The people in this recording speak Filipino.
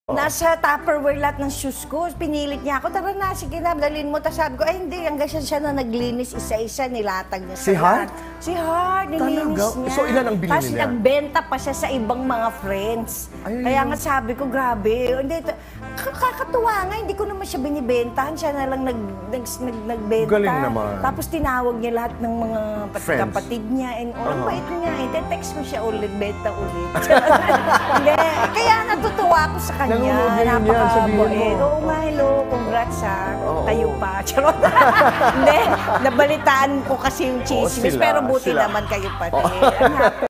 Nasa Tupperware lahat ng shoes ko. Pinilit niya ako, tara na, sige na, dalhin mo. Tapos sabi ko, ay hindi, hanggang siya na naglinis, isa-isa, nilatag niya sa Si Hart? Si Hart, nilinis Talaga? niya. So, ilan ang binili Tapos niya? nagbenta pa siya sa ibang mga friends. Ay, Kaya nga sabi ko, grabe. Hindi, kakatuwa nga, hindi ko naman siya binibentahan. Siya na lang nagbenta. Galing naman. Tapos tinawag niya lahat ng mga Friends. kapatid niya. And ang bait niya. Text ko siya ulit, benta ulit. Hindi, kaya natutuwa ako sa kanya. Nanonood ngayon yan, sabihin mo. Oo nga, hello, congrats ha. Oo. Tayo pa. Charot. Hindi, nabalitaan ko kasi yung chismis, sila, pero buti sila. naman kayo pati.